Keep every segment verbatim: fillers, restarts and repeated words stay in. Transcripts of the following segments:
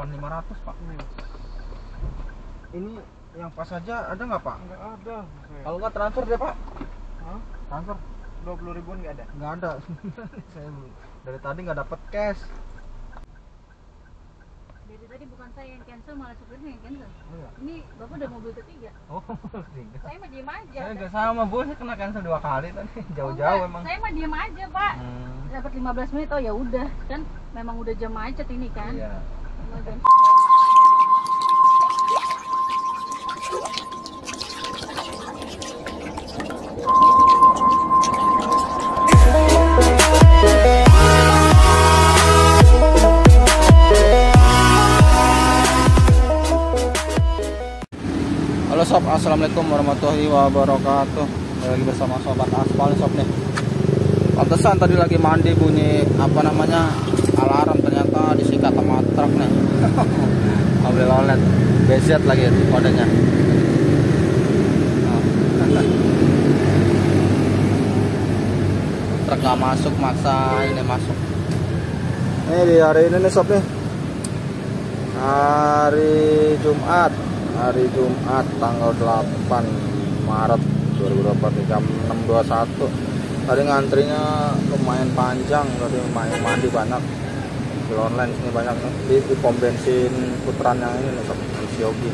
delapan ribu lima ratus Pak. Ini yang pas saja ada nggak Pak? Nggak ada. Kalau nggak transfer deh Pak. Hah? Transfer dua puluh ribuan nggak ada? nggak ada. Saya dari tadi nggak dapet cash. Dari tadi bukan saya yang cancel, malah supirnya yang cancel. Oh, iya. Ini bapak udah mobil ketiga. Oh, tiga. Saya mah diem aja. Saya nggak sama Bu, saya kena cancel dua kali tadi. Jauh-jauh Oh, emang. saya mah diem aja Pak. Hmm. Dapat lima belas menit, oh ya udah kan, memang udah jam macet ini kan. Iya. Memang jam. Halo sob, assalamualaikum warahmatullahi wabarakatuh. Lagi bersama sobat aspal nih sob nih. Pantesan tadi lagi mandi bunyi apa namanya alarm, ternyata disikat sama truk nih. Mobil online B Z lagi kodenya. Truk gak masuk, maksa ini masuk. Ini di hari ini nih sob nih, hari Jumat. Hari Jumat tanggal delapan Maret dua ribu dua puluh empat jam enam dua puluh satu. Tadi ngantrinya lumayan panjang, tadi lumayan mandi banyak. Di online sini banyak nih di, di pom bensin putaran yang ini nih sob, di Siogi.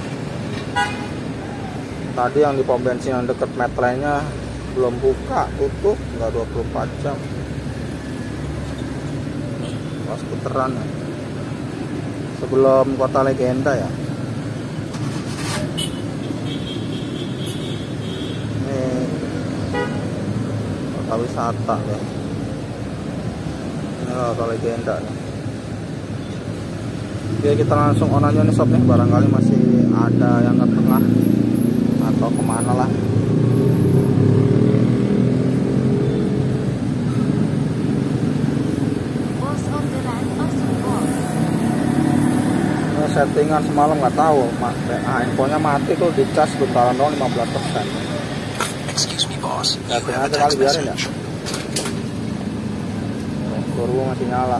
Tadi yang di pom bensin yang deket metrenya belum buka, tutup, nggak dua puluh empat jam. Pas putaran ya. Sebelum Kota Legenda ya. Kota wisata ya. Ini Kota Legenda nih. Oke, kita langsung on aja nih sob nih, barangkali masih ada yang ke tengah atau kemana lah. Nah, settingan semalam nggak tahu, handphonenya mati tuh, dicas bentaran doang lima belas persen. Excuse me, boss. Setting aja kali biarin ya. Turbo masih nyala.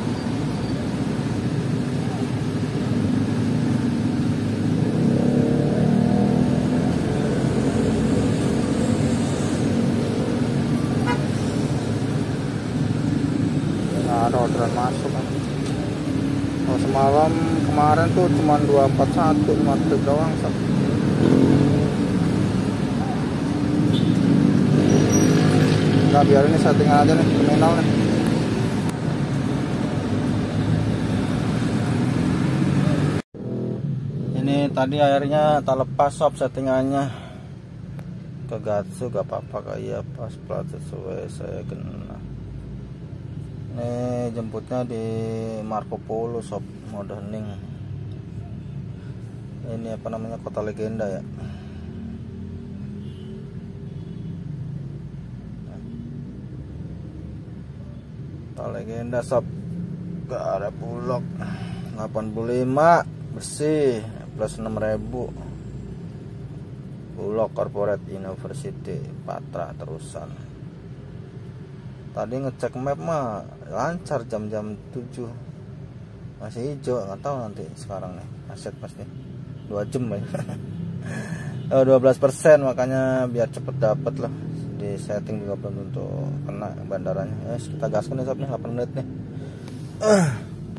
Nah, ada orderan masuk kan. Oh, semalam kemarin tuh cuma dua empat satu, lima trip doang sob. Nah, biar ini settingan aja nih terminal nih. Ini tadi airnya tak lepas sob, settingannya ke Gatsu gak apa-apa, kayak pas plat sesuai saya kena. Ini jemputnya di Marco Polo sob, mode hening. Ini apa namanya, Kota Legenda ya. Kota Legenda sob, gak ada bulog. Delapan puluh lima bersih plus enam ribu. Bulog Corporate University Patra terusan. Tadi ngecek map mah lancar, jam-jam tujuh masih hijau, nggak tahu nanti sekarang nih aset pasti dua jam ya. Oh, dua belas persen, makanya biar cepet dapet lah. Di setting juga belum tentu kena bandaranya. Ya, yes, kita gaskan nih sob nih, delapan menit nih. Uh.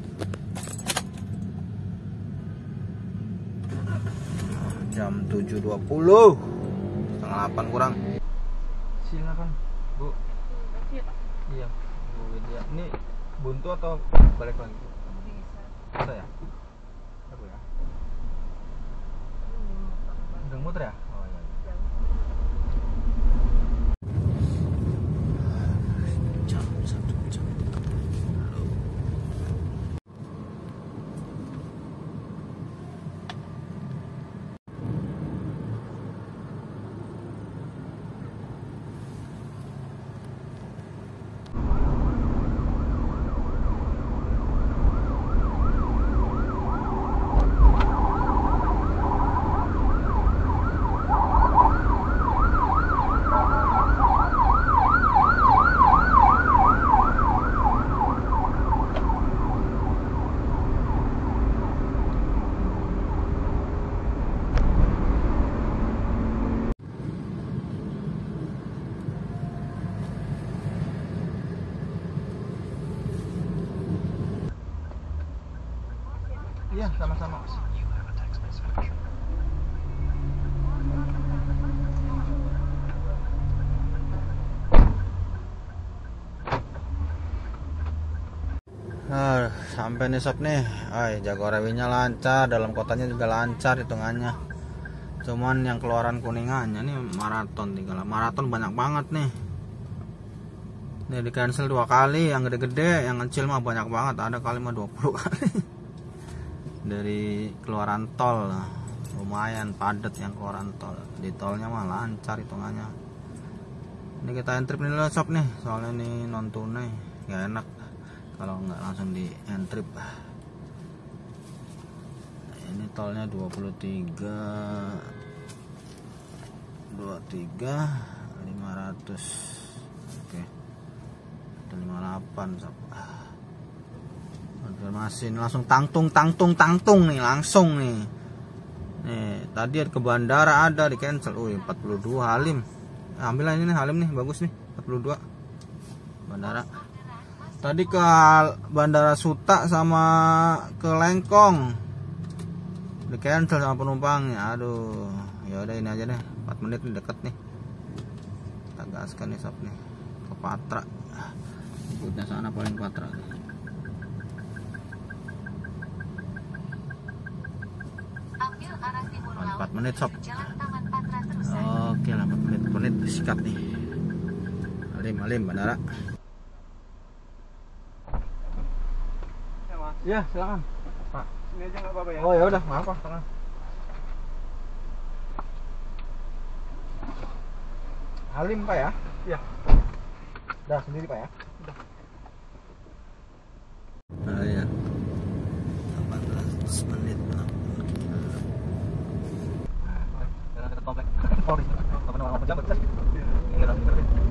Jam tujuh dua puluh, setengah delapan kurang. Silakan Bu. Iya, Bu Widya. Ini buntu atau balik lagi? Bisa ya? Ada Bu ya? Udah muter ya? Oh iya. Jam satu jam. Iya, sama-sama. Nah, sampai nih sob nih. Ay, Jaguar Rewinya lancar, dalam kotanya juga lancar hitungannya. Cuman yang keluaran kuningannya nih maraton tinggal. Maraton banyak banget nih. Ini di cancel dua kali, yang gede-gede, yang kecil mah banyak banget, ada kali mah dua puluh kali. Dari keluaran tol lumayan padat yang keluaran tol. Di tolnya mah lancar hitungannya. Ini kita entrip nih loh sob nih, soalnya ini non tunai, nggak enak kalau nggak langsung di entrip. Ini tolnya dua puluh tiga dua puluh tiga lima ratus. Oke. Ada lima puluh delapan sob. Masih langsung tangtung tangtung tangtung nih langsung nih. Nih, tadi ke bandara ada di cancel. Oh, empat puluh dua Halim. Ambil ini nih Halim nih, bagus nih, empat puluh dua. Bandara. Tadi ke Bandara Suta sama ke Lengkong. Di cancel sama penumpangnya. Aduh. Ya udah ini aja nih, empat menit nih, deket nih. Kita gaskan nih sob nih. Ke Patra. Ikutnya sana paling Patra. empat menit sob. Oke lah, empat menit menit sikat nih. Alim alim bandara. Ya mas. Iya silakan. Pak. Sini aja nggak apa-apa ya. Oh ya udah, maaf Pak. Silakan. Halim Pak ya? Iya. Udah sendiri Pak ya? Udah. Nah ya. delapan belas menit. Komplek. Oh, apa pejabat tes? Enggak tahu.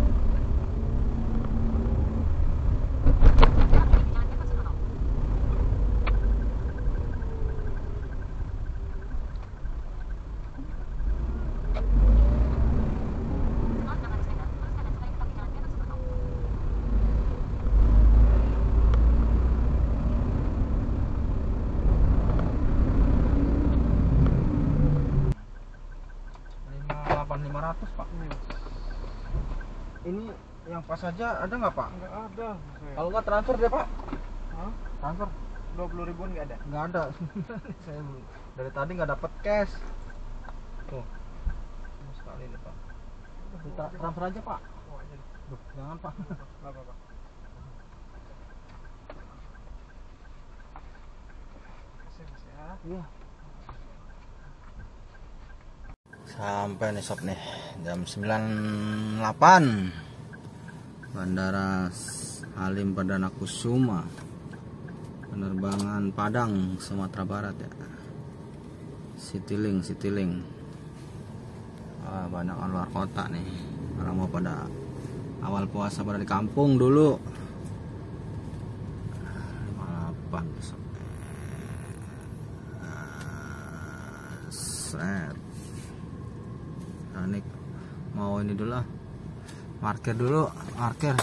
lima ratus Pak. Ini yang pas saja ada nggak Pak? Nggak ada. Kalau nggak transfer deh Pak. Hah? Transfer dua puluh ribuan nggak ada? nggak ada. Saya dari tadi nggak dapat cash. Tuh. Ini sekali nih Pak. Kita transfer aja Pak. Oh, aja. Duh, jangan Pak. Nggak apa-apa. Makasih mas ya. Iya. Sampai nih sob nih jam sembilan delapan Bandara Halim Perdana Kusuma, penerbangan Padang Sumatera Barat ya. Citylink Citylink. Wah, banyak orang luar kota nih, orang mau pada awal puasa pada di kampung dulu. lima puluh delapan sob. Set. Nah, ini mau ini dulu lah, markir dulu, markir.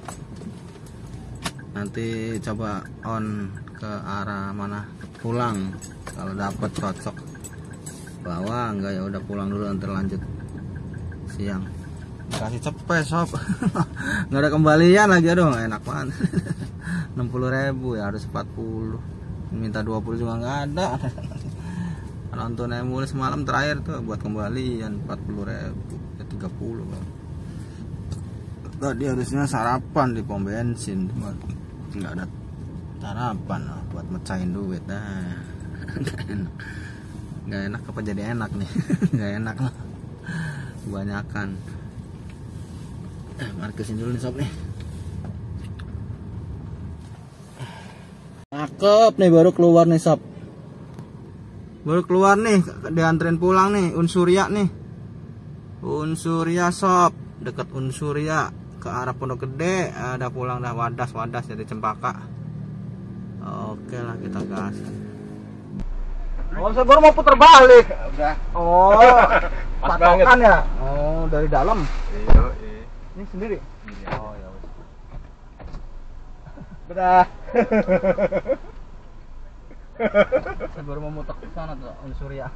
Nanti coba on ke arah mana pulang, kalau dapat cocok bawa, enggak ya udah pulang dulu, nanti lanjut siang. Kasih cepet sob. Nggak ada kembalian lagi, aduh enak banget. enam puluh ribu ya harus empat puluh, minta dua puluh juga nggak ada. Nonton emul semalam terakhir tuh buat kembalian empat puluh ribu ya tiga puluh Bang. Tadi harusnya sarapan di pom bensin, nggak ada sarapan lah buat mecahin duit. Nah, nggak enak, nggak enak apa jadi enak nih? Nggak enak lah, kebanyakan. Eh, markesin dulu nih sob nih. Cakep nih, baru keluar nih sob. Baru keluar nih, dianterin pulang nih, Unsurya nih. Unsurya sob, dekat Unsurya ke arah Pondok Gede, ada pulang dah Wadas-Wadas jadi Cempaka. Oke lah, kita gas. Oh, saya baru mau putar balik. Udah. Oh, Pas banget. patokan ya? Oh, dari dalam. Iya, iya. Ini sendiri. Iya. Oh, ya udah. Udah. Saya baru mau muter ke sana tuh, Uni Surya.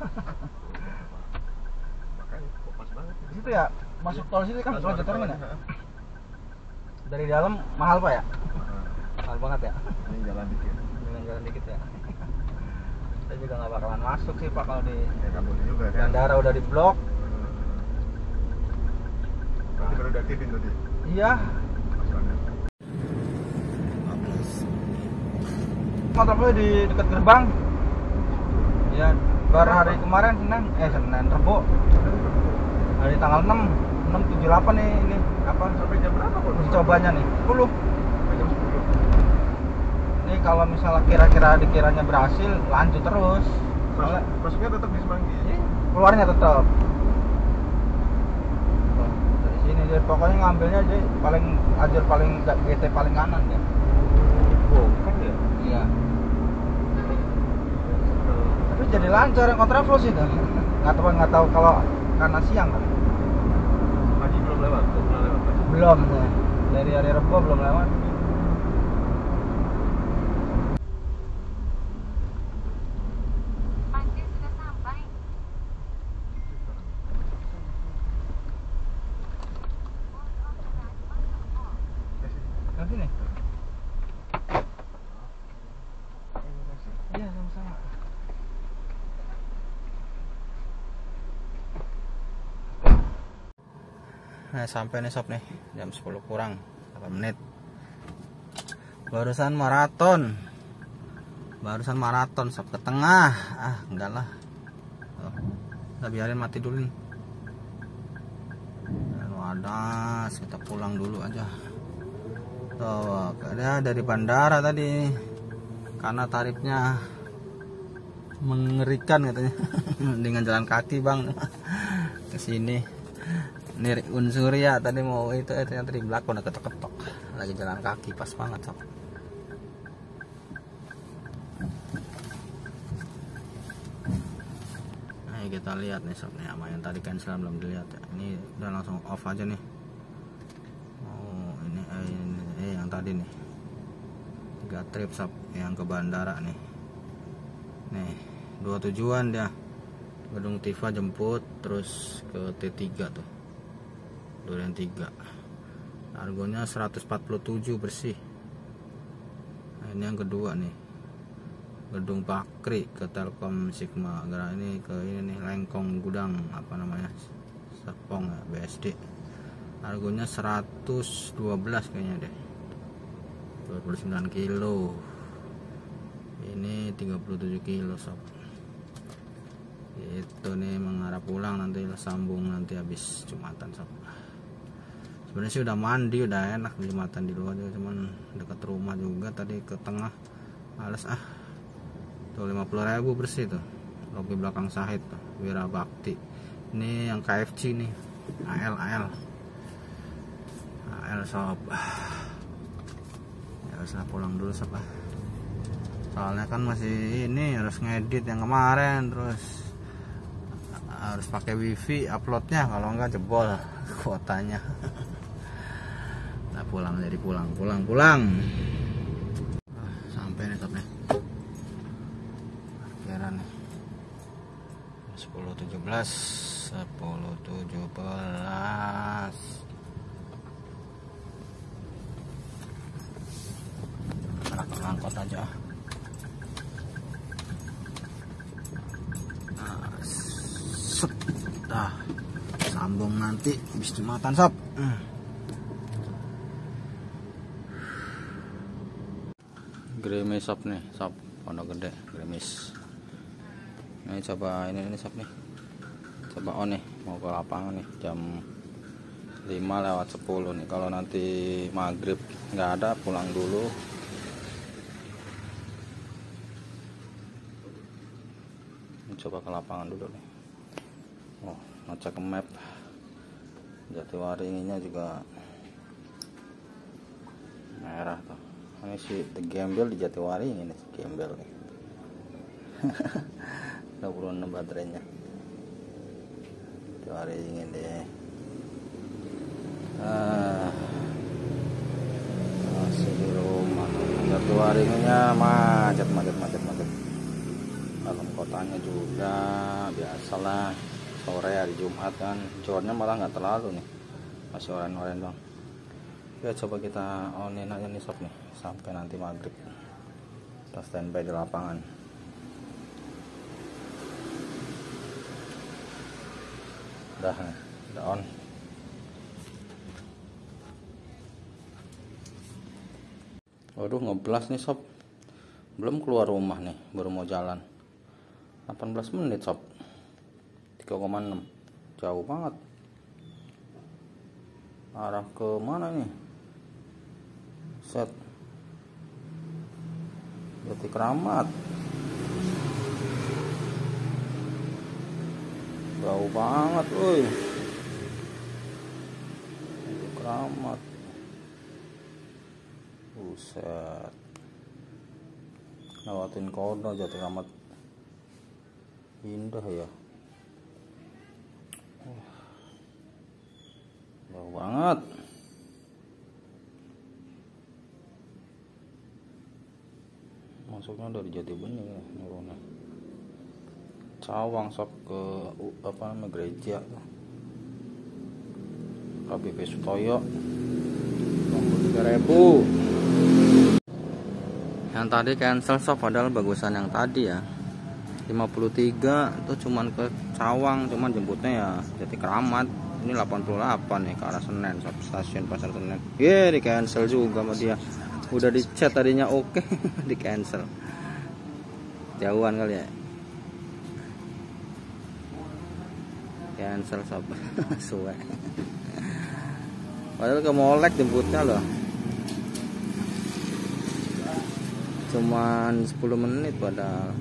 Makanya kok pas banget. Di situ ya, masuk tol situ kan Langsung loncat ada terminal. tolnya. Dari dalam mahal Pak ya? Mahal banget ya? Ini jalan dikit. Jalan-jalan dikit ya. Saya juga nggak bakalan masuk sih Pak kalau di Ya nggak boleh juga kan. bandara udah di blok. Berarti baru diaktifin tadi. Iya. Pas banget. Kontrolnya di dekat gerbang. Ya, baru hari kemarin Senin, eh Senin Rebo. Hari tanggal enam, enam tujuh delapan nih ini apa? Sampai jam berapa kok? Uji cobanya nih. sepuluh. Sampai jam sepuluh. Ini kalau misalnya kira-kira dikiranya berhasil, lanjut terus. Soalnya Mas- Masuknya tetap di Semanggi. ini keluarnya tetap. Tuh, dari sini dia pokoknya ngambilnya dia paling ajur paling G T paling kanan ya. Oh, kan ya? Iya. Tapi jadi lancar yang kontraflow sih tuh. Nggak tahu nggak tahu kalau karena siang kan. Pagi belum lewat, belum pernah lewat. Pak. Belum ya. Dari hari Rebo belum lewat. Pancing sudah sampai. Ke sini. Iya sama-sama. Nah sampai nih sob nih jam sepuluh kurang delapan menit. Barusan maraton. Barusan maraton sob ke tengah. Ah enggak lah. Oh, kita biarin mati dulu nih. Dan wadas kita pulang dulu aja. Tuh ada dari bandara tadi. Karena tarifnya mengerikan katanya. Dengan jalan kaki bang ke sini. Ini unsur ya tadi mau itu eh, ternyata di belakang udah ketok-ketok. Lagi jalan kaki pas banget sob. Nah kita lihat nih sob nih sama yang tadi cancel belum dilihat ya. Ini udah langsung off aja nih. Oh ini eh, ini eh, yang tadi nih tiga trip sob yang ke bandara nih. Nih dua tujuan dia. Gedung Tifa jemput terus ke T tiga tuh. Durian tiga. Harganya seratus empat puluh tujuh bersih. Nah, ini yang kedua nih. Gedung Bakri ke Telkom Sigma. Gara ini ke ini nih Lengkong Gudang apa namanya? Serpong ya, B S D. Harganya seratus dua belas kayaknya deh. dua puluh sembilan kilo. Ini tiga puluh tujuh kilo sob. Itu nih mengarah pulang nanti sambung nanti habis Jumatan sob. Sebenarnya sih udah mandi udah enak Jumatan di luar juga, cuman dekat rumah juga tadi ke tengah males ah. Tuh lima puluh ribu bersih tuh lobi belakang Sahid tuh Wira Bakti. Ini yang K F C nih A L A L A L sob. Ya haruslah pulang dulu sob ah. Soalnya kan masih ini harus ngedit yang kemarin terus harus pakai wifi uploadnya kalau enggak jebol kuotanya. Nah pulang jadi pulang pulang pulang ah, sampai nih sob nih parkiran nih sepuluh tujuh belas sepuluh tujuh belas. Angkot aja. Nah, sambung nanti habis Jumatan sob. hmm. Gerimis sob nih sob Pondok Gede Gerimis. Ini coba ini ini sob nih coba on nih mau ke lapangan nih jam lima lewat sepuluh nih. Kalau nanti maghrib nggak ada pulang dulu. Ini coba ke lapangan dulu nih. Oh, ngecek ke map Jatiwaringinya juga merah tuh. Ini si The Gembel di Jatiwaringin ini si Gembel nih. dua puluh enam baterainya. Jatiwaringin deh. Ah. Masih di rumah. Jatiwaringinnya macet macet macet macet. bertanya juga, biasalah sore hari Jumat kan, jornya malah nggak terlalu nih, masih oren-oren bang. Ya coba kita onin aja nih sob nih sampai nanti maghrib. Kita standby di lapangan. Udah nih, udah on. Waduh ngeblas nih sob, belum keluar rumah nih, baru mau jalan. delapan belas menit sob, tiga koma enam, jauh banget. Arah ke mana nih? Set Jati Keramat, jauh banget woi. Jati Keramat, buset, lewatin Kodo. Jati Keramat indah ya, jauh banget. Masuknya dari Jati Bening ya, nurunnya Cawang sob ke apa namanya gereja K B P Sutoyo tiga ribu. Yang tadi cancel sob, padahal bagusan yang tadi ya lima puluh tiga itu cuman ke Cawang, cuman jemputnya ya Jati Keramat. Ini delapan puluh delapan nih ke arah Senen sob, stasiun Pasar Senen. Ye, di cancel juga sama dia. Udah di chat tadinya oke, okay. Di cancel. Jauhan kali ya. Cancel sob. Suwe. Padahal ke Molek jemputnya loh. Cuman sepuluh menit padahal.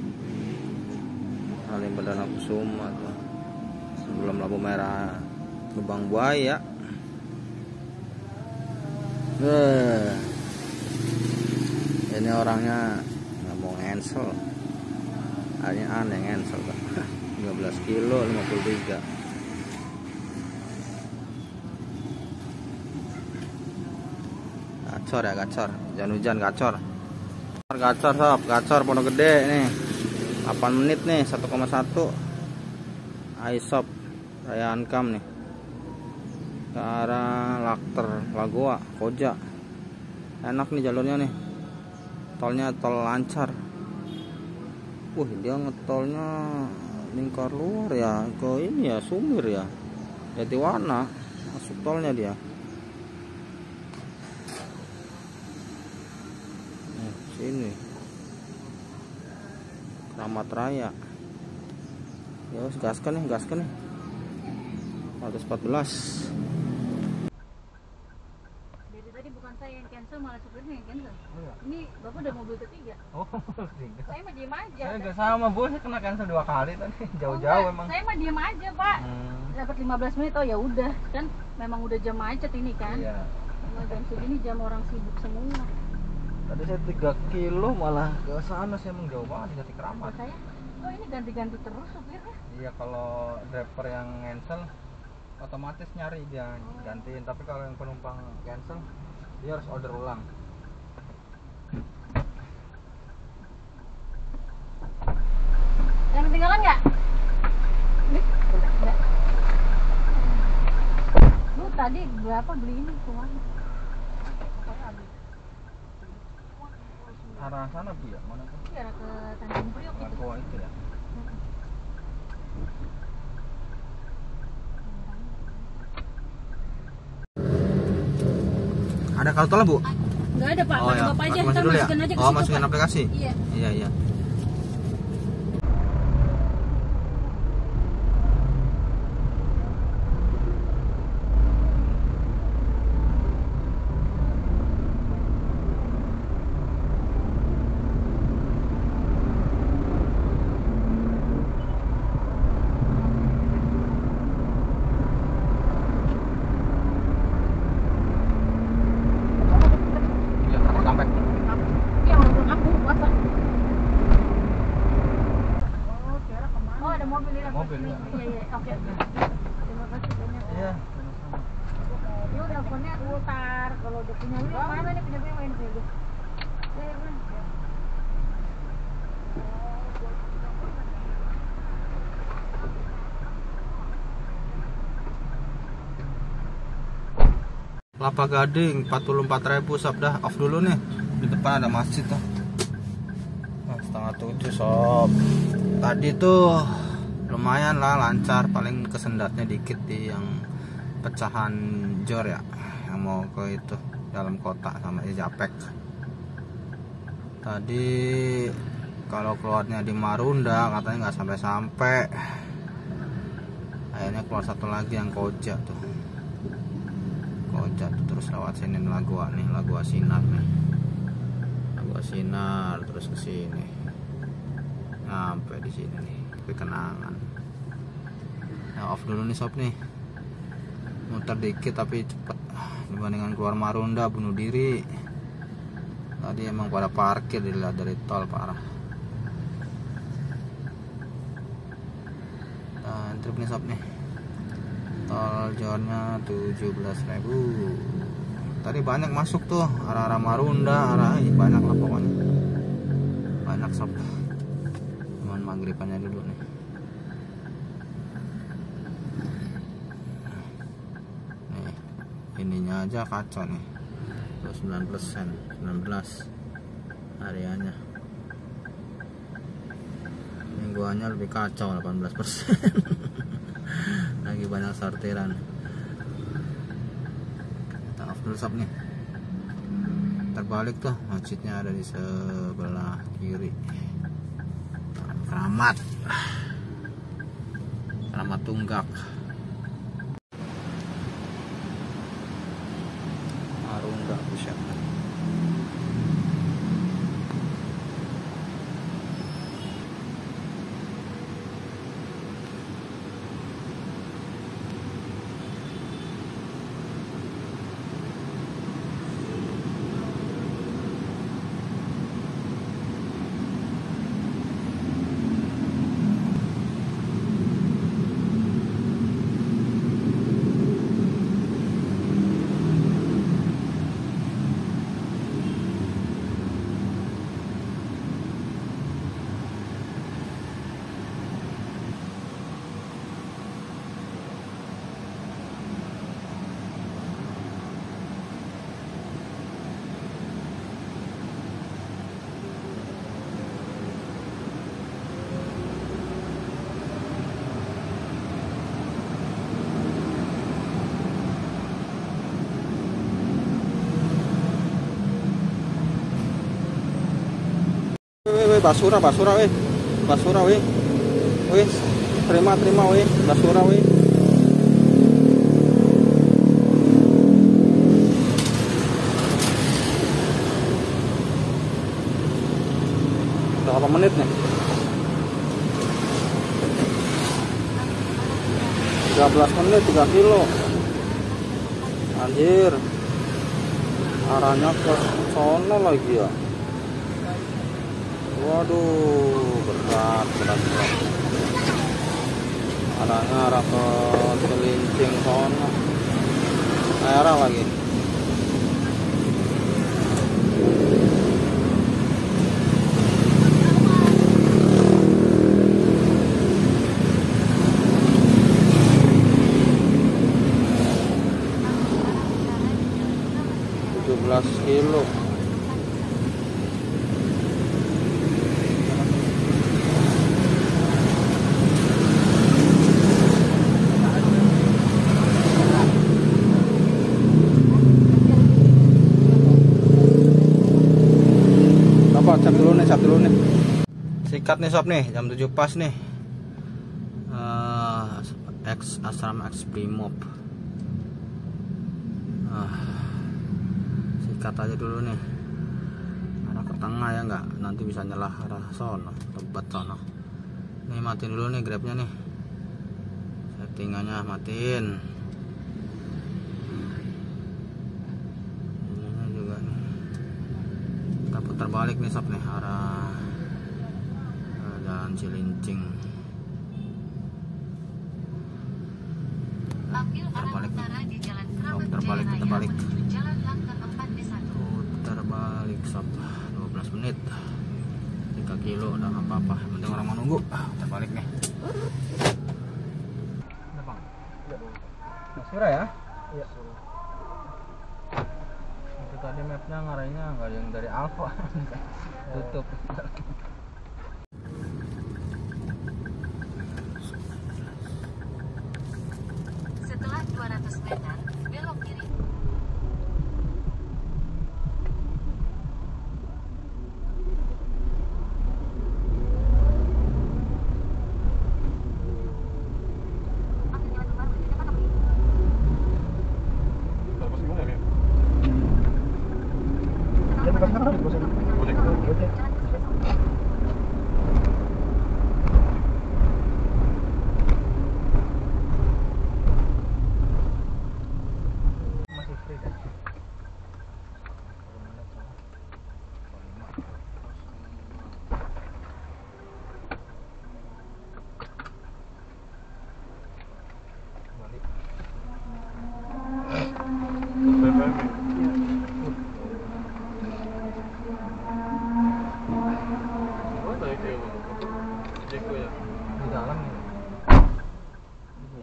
Halim Perdana Kusuma tuh. Sebelum lampu merah Lubang Buaya. Eh. Ini orangnya nggak mau cancel, hanya aneh cancel kan. Tiga belas kilo lima puluh tiga. Gacor ya, gacor, hujan-hujan gacor. Gacor sob, gacor Pondok Gede nih, delapan menit nih, satu koma satu. Aisop Raya Ankam nih ke arah Lakter Lagoa Koja. Enak nih jalurnya nih, tolnya tol lancar. Wah, dia ngetolnya lingkar luar ya, ke ini ya, Sumir ya, Jatiwana, masuk tolnya dia. Nih, sini Keramat Raya. Ya wes, gaskan nih, gaskan nih. seratus empat belas. Dari tadi bukan saya yang cancel, malah supirnya yang cancel. Oh, iya. Ini bapak udah mobil ketiga. Oh, tiga. Saya mah diem aja. Saya nggak sama bu, saya kena cancel dua kali tadi, jauh-jauh Oh, emang. saya mah diem aja pak. Hmm. Dapat lima belas menit, oh ya udah kan, memang udah jam macet ini kan. Iya. Nah, jam segini jam orang sibuk semua. Tadi saya tiga kilo malah ke sana, saya emang jauh banget di Jati Keramat. Saya, oh ini ganti-ganti terus supirnya. Iya, kalau driver yang cancel otomatis nyari dia gantiin, tapi kalau yang penumpang cancel dia harus order ulang. Yang ketinggalan nggak? Ini udah nggak. Lu tadi berapa beli ini tuan? Arah sana Bu ya, mana tuh? Iya, arah ke Tanjung Priok gitu. Lagoa itu ya. Ada kartu Bu? Nggak ada pak, Oh, ya. bapak aja, Masukin ntar dulu ya? masukin aja ke Oh, situ, masukin Pak. aplikasi? Iya. Iya, iya. Iya, sampai. Iya, orang belum aku puasa. Oh, ada mobil ini. Mobil, ya. Iya, iya, oke. Terima kasih banyak. Iya. Lu teleponnya putar, kalau udah punya lu yang mana nih, punya gue main punya gue. Iya, iya, Kelapa Gading empat puluh empat ribu sob. Dah off dulu nih, di depan ada masjid tuh. Nah, setengah tujuh sob. Tadi tuh lumayan lah, lancar, paling kesendatnya dikit di yang pecahan jor ya, yang mau ke itu dalam kota sama Japek. Tadi kalau keluarnya di Marunda katanya nggak sampai-sampai. Akhirnya keluar satu lagi yang Koja tuh. Koja tuh terus lewat sini Lagua nih, Lagua Sinar nih. Lagua Sinar terus ke sini. Sampai di sini nih, ke Kenangan. Nah, off dulu nih sob nih. Muter dikit tapi cepet. Dibandingkan keluar Marunda bunuh diri. Tadi emang pada parkir dilihat dari tol parah. Dan trip nih sob nih. Tol jornya tujuh belas ribu. Tadi banyak masuk tuh arah-arah Marunda, arah banyak lah pokoknya. Banyak sob. Cuman maghribannya dulu nih. Nih, ininya aja kacau nih. sembilan persen, sembilan belas hariannya. Mingguannya lebih kacau, delapan belas persen. Lagi banyak sortiran. Kita off dulu sob nih. Terbalik tuh, masjidnya ada di sebelah kiri. Keramat Keramat Tunggak. Marunda bisa. Weh, basura, basura, weh, basura, weh, weh, terima, terima, weh, basura, weh. Udah berapa menit nih? tiga belas menit, tiga kilo. Anjir, arahnya ke sono lagi ya. Waduh, berat, berat, berat. Arahnya arah ke Cilincing sono. Merah lagi. tujuh belas kilo. Cek dulu nih, cek dulu nih. Sikat nih sob nih, jam tujuh pas nih. Uh, X Asrama X Brimob. Uh, sikat aja dulu nih. Arah ke tengah ya nggak, nanti bisa nyelah arah sono, tempat sono. Nih matiin dulu nih grabnya nih. Settingannya matiin. Putar balik nih sob nih, arah uh, jalan Cilincing. Putar balik nih. Oh, putar balik, putar balik. Putar balik sob, dua belas menit. tiga kilo udah nggak apa-apa, yang penting orang mau nunggu. Putar balik nih. Basura ya? Iya. tadi mapnya ngarahnya nggak ada yang dari Alfa. Tutup. Setelah dua ratus meter, belok kiri. Masih free kan? Balik. Di dalam nih. Iya.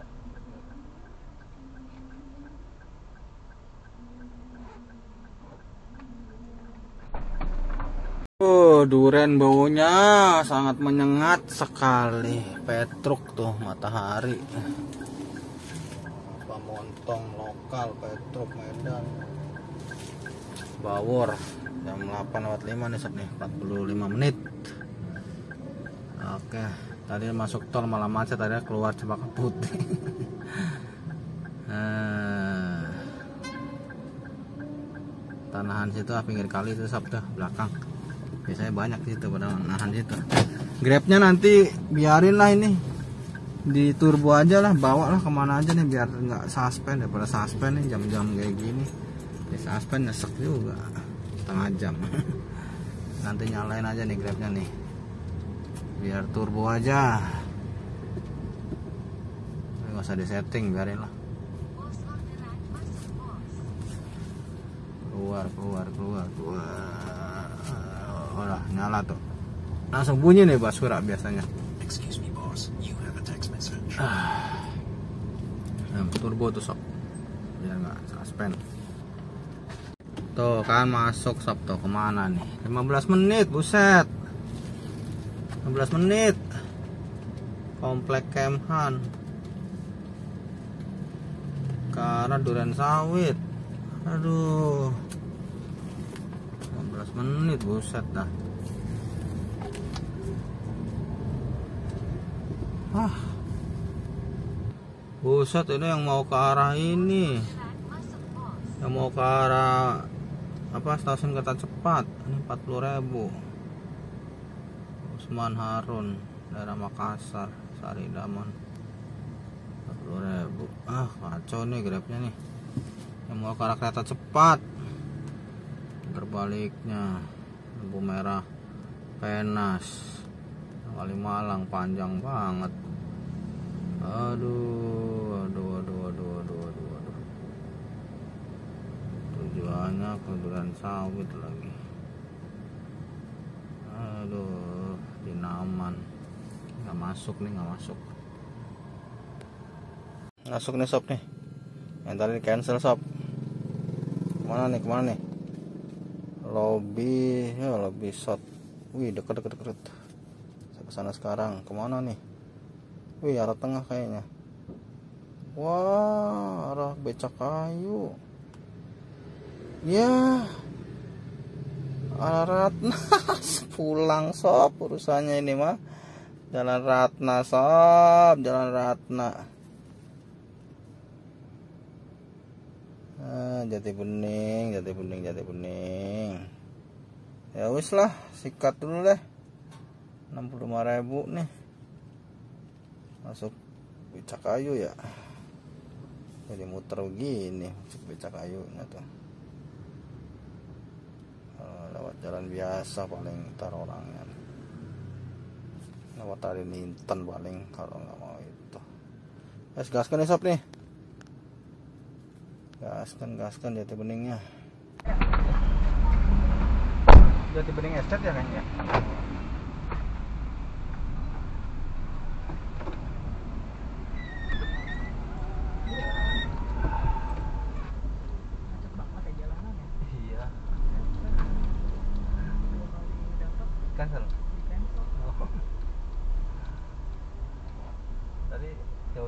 Oh, duren baunya sangat menyengat sekali. Petruk tuh, matahari. Apa montong lokal Petruk Medan. Bawor jam delapan lewat lima nih Sob nih, empat puluh lima menit. Oke, tadi masuk tol malah macet, tadi keluar Cempaka Putih. Nah, tanahan situ pinggir kali itu Sob tuh belakang. Biasanya banyak di situ pada nahan situ. Grabnya nanti biarin lah ini di turbo aja lah, bawa lah kemana aja nih biar nggak suspend, daripada suspend nih jam-jam kayak gini. Di suspend nyesek juga setengah jam. Nanti nyalain aja nih Grabnya nih biar turbo aja, nggak usah disetting, biarin lah. Keluar keluar keluar keluar. Udah nyala tuh, langsung bunyi nih basura biasanya. Excuse me, boss. You have a text message. Nah, turbo tuh Sob biar nggak suspend. Tuh kan masuk Sob tuh, kemana nih? lima belas menit, buset, lima belas menit. Komplek Kemhan ke arah Duren Sawit. Aduh, lima belas menit, buset dah. Ah, buset, ini yang mau ke arah ini, yang mau ke arah apa, stasiun kereta cepat. Ini empat puluh ribu. Usman Harun, daerah Makassar, Saridaman, empat puluh ribu. Ah, kacau nih Grabnya nih, yang mau ke arah kereta cepat. Terbaliknya lampu merah Penas, Kalimalang, panjang banget. Aduh, aduh, aduh, aduh, aduh, aduh, aduh. Tujuannya ke Duren Sawit lagi. Aduh, Dinaman. Nggak masuk nih, nggak masuk. Masuk nih Sob nih. Yang tadi cancel Sob. Kemana nih, kemana nih? Lobby, ya lobby shot. Wih, deket deket deket. Saya kesana sekarang. Kemana nih? Wih, arah tengah kayaknya. Wah, arah Becakayu. Ya, arah Ratnas. Pulang Sob urusannya ini mah. Jalan Ratna Sob, Jalan Ratna. Ah, Jati Bening, Jati Bening, Jati Bening. Ya wis lah, sikat dulu deh. enam puluh lima ribu nih. Masuk Becakayu ya. Jadi muter begini, masuk Becakayunya tuh. Oh, lewat jalan biasa paling ntar orangnya. Lewat tadi Ninten paling kalau nggak mau itu. Guys, gaskan nih Sob nih. Gaskan, gaskan Jati Beningnya. Jati Bening Estate ya kayaknya. Macet banget ya jalanannya. Iya.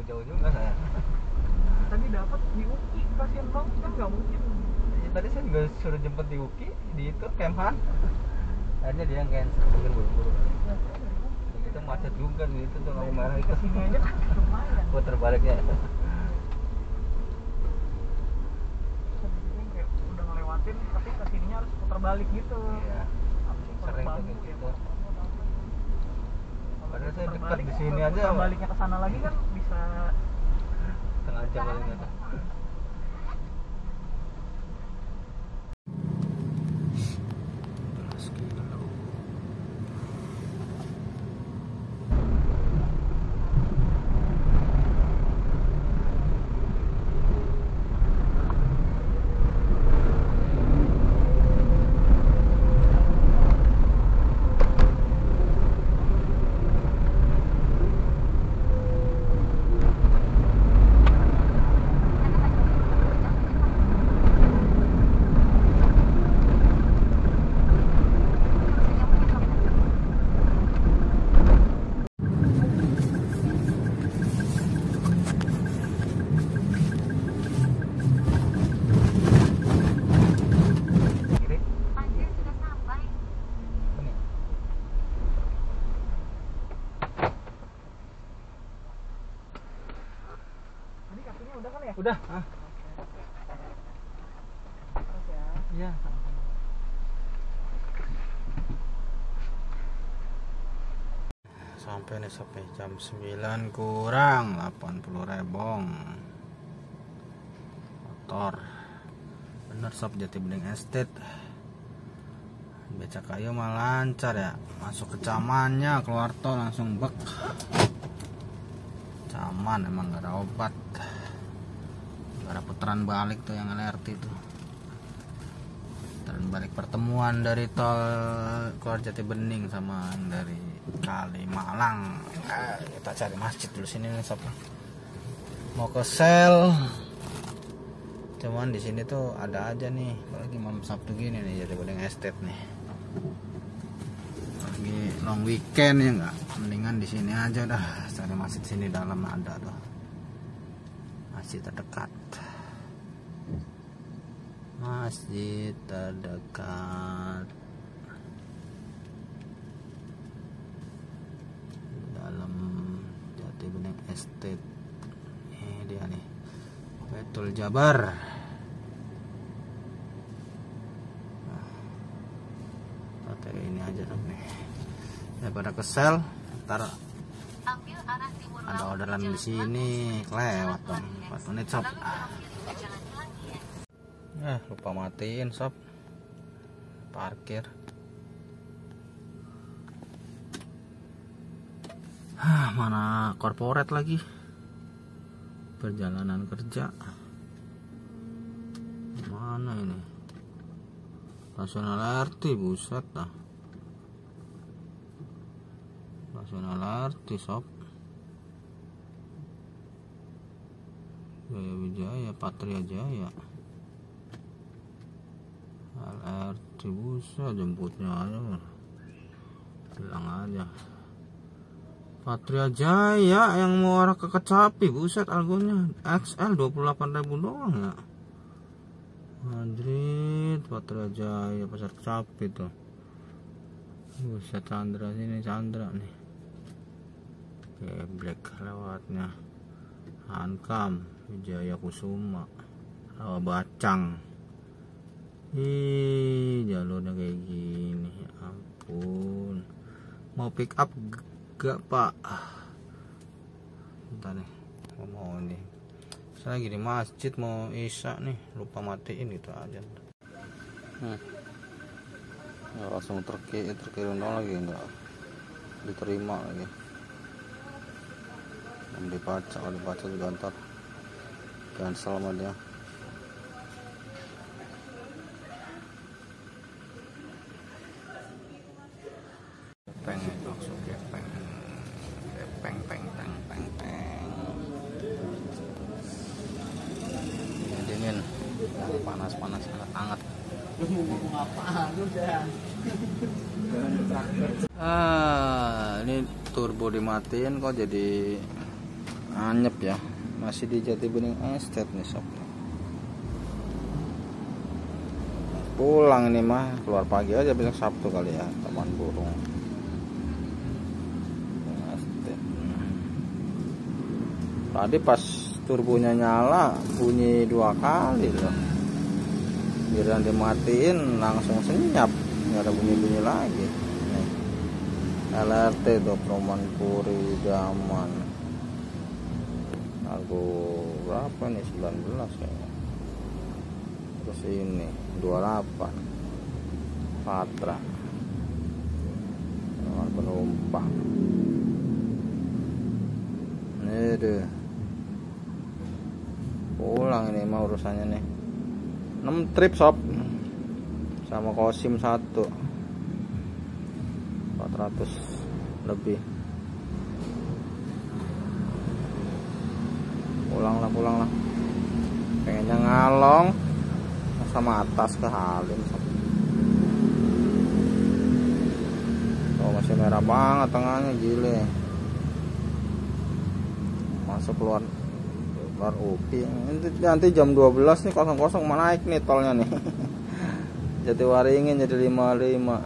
jauh juga saya. Tadi dapat di U K I, kasihan banget kan nggak mungkin. Ya, tadi saya juga suruh jemput di U K I di itu Kemhan. Akhirnya dia yang cancel, mungkin buru-buru. Itu macet juga nih itu tuh lampu merah itu. Kesini aja kan lumayan. Putar baliknya. Sebenarnya kayak udah ngelewatin, tapi kesininya harus putar balik gitu. Iya. Sering tuh kayak gitu. Padahal saya dekat di sini aja. Putar baliknya ke sana lagi kan bisa Setengah jam paling nggak. Anjir, sudah sampai. Ini. Tadi kartunya udah kan ya? Udah. Ah. Terus ya. Iya, sama-sama. Sampai nih sampai jam sembilan kurang delapan puluh rebong motor. Bener sob, Jatibening Estate. Becak kayu mah lancar ya, masuk ke camannya, keluar tol langsung bek. Caman emang gak ada obat. Gak ada putaran balik tuh yang L R T tuh. Putaran balik pertemuan dari tol keluar Jatibening sama yang dari Kalimalang. Eh, kita cari masjid dulu sini nih sob. Mau ke sel. Cuman di sini tuh ada aja nih, apalagi malam Sabtu gini nih Jatibening Estate nih. Lagi long weekend ya enggak, mendingan di sini aja dah, cari masjid sini dalam ada tuh. Masjid terdekat. Masjid terdekat. Dalam Jatibening Estate. Ini dia nih. Betul Jabar. Nah, ini aja nih. Daripada kesel, ntar Ambil arah timur ada laut, orderan di jalan sini, kelewat dong. empat menit sob. lalu belok kiri, jangan hilang ya. Nah, lupa matiin sob. Parkir. Hah, mana corporate lagi? Perjalanan kerja. Mana ini? Nasional R T, buset dah. Nasional R T sob. Jaya Wijaya, Patria Jaya. L R T, buset, jemputnya aja. Bilang aja. Patria Jaya yang mau arah ke Kecapi, buset, algonya X L dua puluh delapan ribu doang ya. Madrid, Patria Jaya, pasar Kecapi tuh. Buset, Chandra sini, Chandra nih. Oke, Black lewatnya. Hankam, Wijaya Kusuma, Rawa Bacang. Ih, jalurnya kayak gini, ya ampun. Mau pick up gak pak? Bentar nih, mau nih. Saya lagi di masjid mau isya nih, lupa matiin gitu aja. Hmm. Ya, langsung terkirim terkirim dong lagi, enggak diterima lagi. Yang dibaca, kalau dibaca juga ntar cancel sama dia. Peng langsung gepeng, gepeng peng peng peng peng. Ini dingin, panas panas hangat hangat. Ah, ini turbo dimatiin kok jadi anyep ya, masih di Jati Bening Estate nih sob. Pulang ini mah, keluar pagi aja besok Sabtu kali ya, Taman Burung Estate. Tadi pas turbonya nyala bunyi dua kali loh, biar dimatiin langsung senyap, nggak ada bunyi-bunyi lagi. Nih, L R T tuh Proman Puri Daman, lagu berapa nih, sembilan belas kayaknya. Terus ini dua puluh delapan Patra nomor penumpang. Ini deh, pulang ini mah urusannya nih. enam trip sob sama Kosim satu, empat ratus lebih. Pulang lah, pulang lah, pengennya ngalong sama atas ke Halim sob. Oh, masih merah banget tengahnya, gile. Masuk keluar keluar U P. Nanti jam dua belas nih kosong kosong mana naik nih tolnya nih. Jatiwaringin jadi lima puluh lima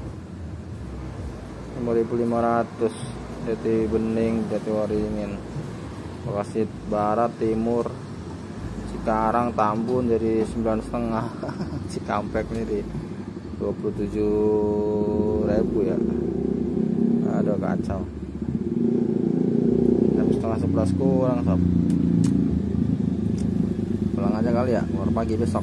lima ribu lima ratus. Jati Bening, Jatiwaringin, Bekasi Barat, Timur, Cikarang, Tambun jadi sembilan setengah. Cikampek nih di dua puluh tujuh ribu ya. Aduh kacau. Jam setengah sebelas kurang sob. Pulang aja kali ya, keluar pagi besok.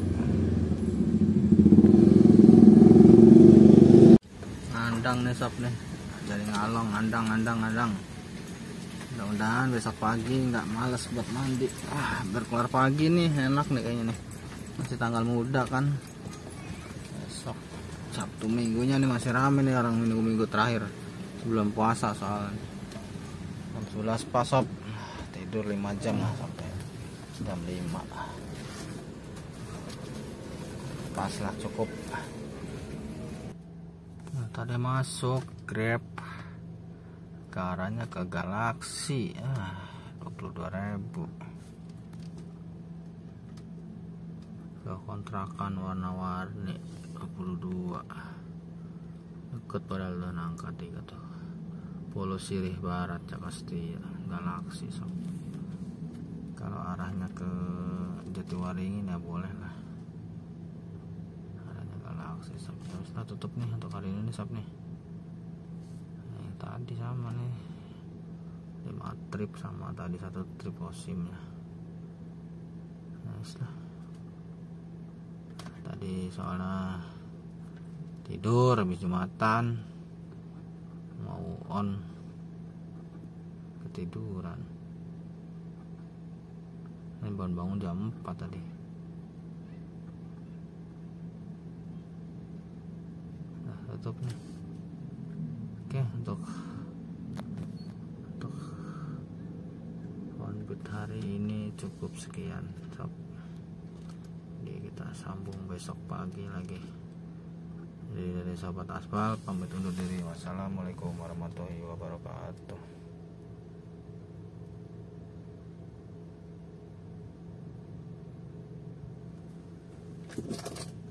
Ngandang nih sob nih, dari ngalong, ngandang, ngandang, ngandang. Mudah-mudahan besok pagi nggak males buat mandi. Ah, berkeluar pagi nih, enak nih kayaknya nih. Masih tanggal muda kan. Besok Sabtu Minggunya nih masih rame nih orang minggu-minggu terakhir sebelum puasa soalnya. Jam sebelas pas sob. Tidur lima jam lah sampai jam lima. Pas lah, cukup. Nah, tadi masuk Grab ke arahnya ke Galaxy, ah, dua puluh dua ribu. Ke kontrakan warna-warni dua puluh dua. Deket padahal udah nangka tiga tuh. Pulau Sirih Barat, Jakastia, Galaxy sob. Kalau arahnya ke Jatiwaringin ya boleh lah. Arahnya Galaxy sob. Terus kita tutup nih untuk hari ini sob nih. Tadi sama nih lima trip sama tadi satu trip Kosim ya. Nice lah. Tadi soalnya tidur habis Jumatan, mau on ketiduran. Ini bangun-bangun jam empat tadi. Nah, tutup nih. Oke, untuk untuk on-good hari ini cukup sekian sob. Jadi kita sambung besok pagi lagi. Jadi dari sahabat aspal pamit undur diri. Wassalamualaikum warahmatullahi wabarakatuh.